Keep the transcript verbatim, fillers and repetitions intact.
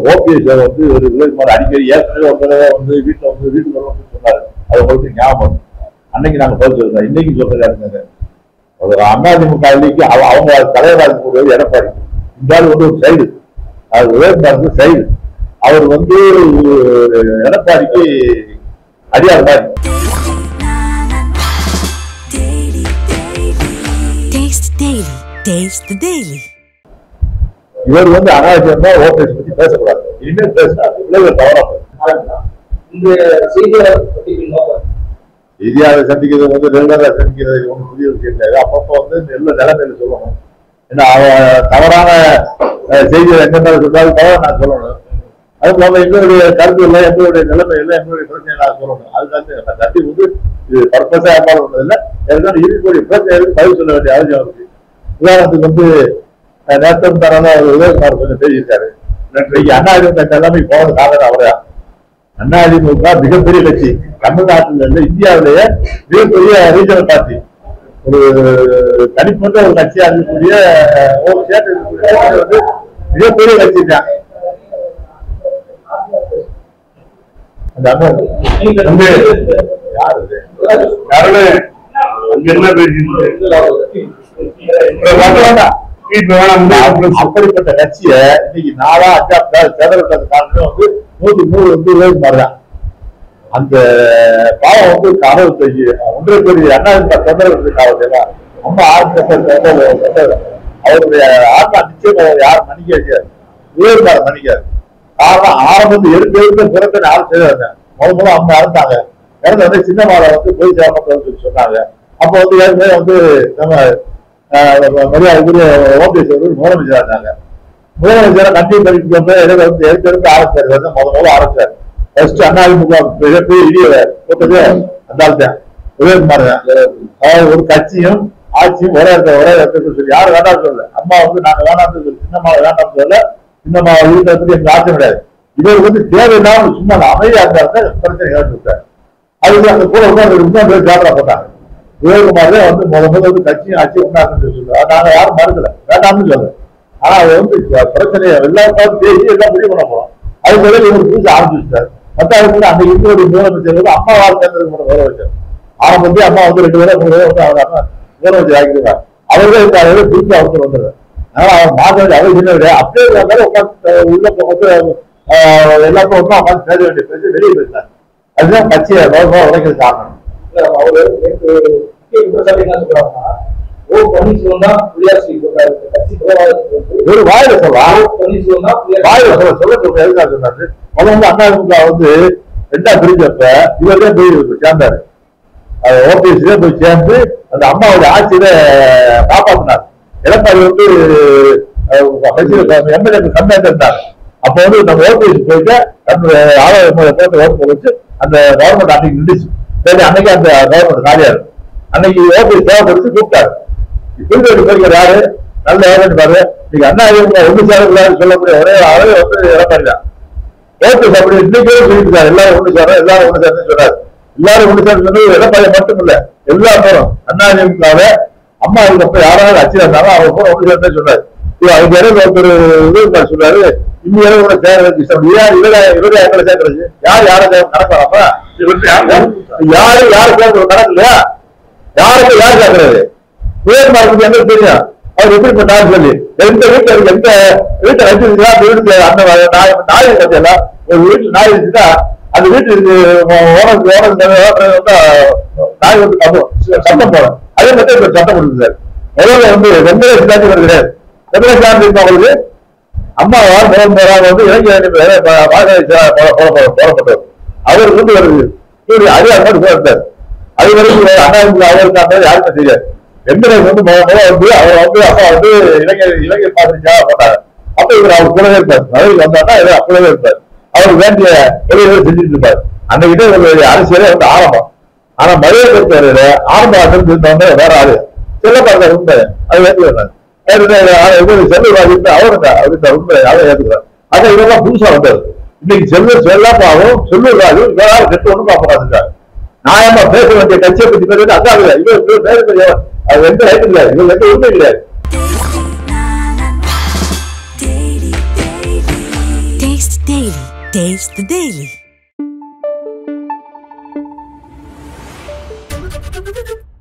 OPS வந்து ஒரு விவேகுமார் அடிக்கடி ஏற்கனவே ஒரு தடவை வந்து வீட்டுல வந்து வீட்டுக்கு வருவோம்னு சொன்னாரு. அதை பொறுத்து ஞாபகம் அன்னைக்கு நாங்க பதில் சொல்றோம், இன்னைக்கு சொல்றாங்க. ஒரு அதிமுக அவங்க தலைவராக இருக்கக்கூடிய எடப்பாடி இந்த ஆள் வந்து ஒரு சைடு, அது விவேகுமாருக்கு சைடு. அவர் வந்து எடப்பாடிக்கு அடியார் மாதிரி. இவர் வந்து அனாவசியமா ஓபிஎஸ் பத்தி பேசக்கூடாது, இனிமேல் பேசினார் விளைவு தவறா. செய்தியாளர் சந்திக்கிறது வந்து ரெகுலரா சந்திக்கிறது ஒன்றும் புதிய விஷயம் கிடையாது. அப்பப்போ வந்து நல்ல நிலைமையில சொல்லணும். ஏன்னா அவன் தவறான செய்திகள் எங்க சொன்னாலும் தவற நான் சொல்லணும். அது இல்லாம எங்களுடைய கருத்து இல்லை, எங்களுடைய நிலைமை இல்லை, எங்களுடைய பிரச்சனை நான் சொல்லணும். அதுக்காக தட்டி வந்து இது பர்பஸா ஏற்பாடு இல்லை. ஏற்கனவே இருக்கக்கூடிய பிரச்சனைகளுக்கு பதில் சொல்ல வேண்டிய அவசியம் இருக்கு. உதாரணத்துக்கு வந்து நேற்று தரான விவேகுமார் கொஞ்சம் பேசியிருக்காரு. இன்றைக்கு அதிமுக தலைமை போன காரணம் அவரையா? அதிமுக மிகப்பெரிய கட்சி, தமிழ்நாட்டில் இருந்து இந்தியாவிலேயே மிகப்பெரிய ரீஜனல் பார்ட்டி, ஒரு தனிப்பட்ட ஒரு கட்சியா இருக்கக்கூடிய ஒரு சேர்த்து வந்து மிகப்பெரிய கட்சி தான். அப்படிப்பட்ட கட்சியை இன்னைக்கு நாலா அஞ்சா தேர்தல் காரணம் வந்து நூத்தி மூணு வந்து விவேகுமார் தான். அந்த பாவம் வந்து அறுபத்தஞ்சு ஒன்றரை கோடி அண்ணாதிமுக தொண்டர்கள் காவல் ரொம்ப ஆர்வம். அவருடைய ஆத்மா நிச்சயம் யாரும் மன்னிக்க வைக்காது, விவேகுமார் மன்னிக்காது. காரணம் ஆரம்பத்து எடுத்து எடுத்து புறத்தை ஆள் செய்தாங்க. முதல் முதல்ல அவங்க அறுத்தாங்க. இறந்த வந்து சின்னமாலை வந்து பொய் சேவம் சொன்னாங்க. அப்போ வந்து ஏற்கனவே வந்து நம்ம மரியாதைக்குரிய ஓபிஎஸ் அவர்கள் முதலமைச்சராக இருந்தாங்க. முதலமைச்சரை கண்டிப்பா படிப்பு வந்து எடுத்து எடுத்து எடுத்து ஆரம்பிச்சாரு. முதல் முதல்ல ஆரம்பிச்சாரு. ஃபர்ஸ்ட் அதிமுக மிகப்பெரிய இடிய போட்டது அந்த ஆள் தான், விவேகுமார் தான். அதாவது ஒரு கட்சியும் ஆட்சியும் ஒரே இடத்துல ஒரே இடத்துல சொல்லி யாரும் வேண்டாம் சொல்லல. அம்மா வந்து நாங்க வேண்டாம் சொல்லி சின்னம்மா வேண்டாம் சொல்லல, சின்னம்மா வீட்டை பத்தி எங்களுக்கு ஆட்சி கிடையாது. இவர் வந்து தேவையில்லாம சும்மா அமைதியா இருந்தாரு பிரச்சனை ஏற்பட்டு விட்டார். அதுக்கு அந்த கூட உட்கார்ந்து ஜாதரா போட்டாங்க. விவேகுமார் தான் வந்து முத முதல் வந்து கட்சியும் ஆட்சியும் உண்டாக்குன்னு சொல்லுவாங்க. நாங்க யாரும் மறுக்கல, வேண்டாம்னு சொல்ல. ஆனா அது வந்து பிரச்சனையை எல்லாரும் பேசி எல்லாம் முடிவு பண்ண போறோம். அதுக்கு பிறகு இவர் புதுசு ஆரம்பிச்சுட்டார். மத்தாவது கூட அந்த இந்தியோடைய முதலமைச்சர் வந்து அம்மா வாழ்க்கை வர வச்சார். ஆரம்பத்தி அம்மா வந்து ரெண்டு பேரும் மூணு பேரும் வந்து அவர் அம்மா முதலமைச்சர் ஆக்கிடுவார். அவர்களே இந்த புதுசு அவசரம் வந்துடுறாரு. அதனால அவர் மாற்ற அவர் என்ன அப்படியே இருந்தாலும் உட்காந்து உள்ள போட்டு எல்லாருக்கும் ஒன்றும் உட்காந்து பேச வேண்டிய பேசி வெளியே பேசினார். அதுதான் கட்சியை உடைக்கிறது காரணம். அவரு ஒரு வாயில சொல்லலாம், வாயில சொல்ல சொல்ல சொல்ற எதுக்காக சொன்னாரு. முதல்ல வந்து அதிமுக வந்து ரெண்டா பிரிஞ்சப்ப இவரே போய் சேர்ந்தாரு. ஓபிஎஸ் போய் சேர்ந்து அந்த அம்மாவுடைய ஆட்சியில காப்பாற்றினார். எடப்பாடி வந்து எம்எல்ஏ கம்மியாக இருந்தார். அப்ப வந்து நம்ம ஓபிஎஸ் போயிட்டு தன்னுடைய ஆதார ஓட்டு வச்சு அந்த கவர்மெண்ட் அன்னைக்கு நின்றுச்சு. சரி, அன்னைக்கு அந்த கவர்மெண்ட் காலியா இருக்கு. அன்னைக்கு ஓபிஎஸ் தேவைப்படுத்தி கூப்பிட்டாரு. புதுக்கோட்டை போய்க்கிற யாரு நல்ல ஏஜென்ட் பாரு. நீங்க அண்ணா ஒண்ணு சேரக்கூடாதுன்னு சொல்லக்கூடிய ஒரே அளவு வந்து எடப்பாடி தான். ஓபிஎஸ் அப்படி இன்னைக்கே சொல்லிட்டு எல்லாரும் ஒண்ணு சேரும் எல்லாரும் ஒண்ணு சேர்ந்து சொன்னாரு. எல்லாரும் ஒண்ணு சேர்ந்து சொன்னது எடப்பாடி மட்டும் இல்ல, எல்லா பேரும் அண்ணா அதிமுகவை அம்மா இருக்கப்ப யாராவது அச்சியா இருந்தாலும் அவர் கூட ஒண்ணு சேர்ந்தே சொன்னாரு. அதுக்கு இடையில ஒருத்தர் விவேகுமார் சொல்றாரு, இன்னும் கூட சேர்க்கறதுக்கு இஷ்டம் ஏன் இவர இவரே எங்களை சேர்க்கறது யார் யாரை நடக்கலாமா? யாரு யாரு சேர்க்கறது கணக்கு இல்லையா? யாருக்கு யார் சேர்க்கறது? விவேகுமாருக்கு என்ன தெரியும் அவர் எப்படி பண்ணாரு சொல்லி. எந்த வீட்டுல இருக்கு, எந்த வீட்டை வச்சிருக்கா அந்த வீட்டுல அந்த நாய் நாய் பார்த்தீங்களா? ஒரு வீட்டுல நாய் இருந்துச்சுன்னா அந்த வீட்டுக்கு ஓனருக்கு ஓனருக்கு நாய் வந்து சட்டம் போடும். அதே மாதிரி இப்ப சட்டம் கொடுக்குது சார். முதல்ல வந்து வெங்கடேஷ் சாந்தி கிடையாது. வெங்கடேஷ் சாந்தி அவங்களுக்கு அம்மா முதல் முறையாக வந்து இளைஞர் போடப்பட்டவர். அவருக்கு வந்து ஒரு அதிகாரி போட்டார். அது வரைக்கும் அண்ணா அவருக்கு யாருக்கும் தெரியாது. வெங்கடேஷ் வந்து முதல்ல வந்து அவர் வந்து அப்பா வந்து இளைஞர் இளைஞர் பாதிரிக்காக போட்டாங்க. அப்ப இவர் அவர் கூடவே இருப்பார். மதுரைக்கு வந்தாருன்னா இவர் அப்படியே இருப்பார். அவர் வேண்டிய வெளியே செஞ்சுட்டு இருப்பார். அன்னைக்கிட்ட இவருடைய அரசியலே வந்து ஆரம்பம். ஆனா மதுரை பொறுத்தவரையில ஆரம்ப இருந்தவங்க வேற ஆளு செல்லப்பாங்க உண்மை அது ஏற்றுக்கிறாங்க. செல்வராஜ் அவருங்க அவருக்கு உண்மை அதை ஏற்றுக்கிறார். ஆனா இதெல்லாம் புதுசா வந்தது. இன்னைக்கு செல்வ செல்லப்பாவும் செல்வராஜும் வேற ஆள் கெட்டு ஒண்ணு பார்ப்பாங்க. நியாயமா பேச வேண்டிய கட்சியை பத்தி பேசுறது அதான் இவர் பேர தெரியாது. அது எந்த ரைட்டு கிடையாது, இவங்க எந்த உண்மை கிடையாது. Taste Daily. Taste the Daily.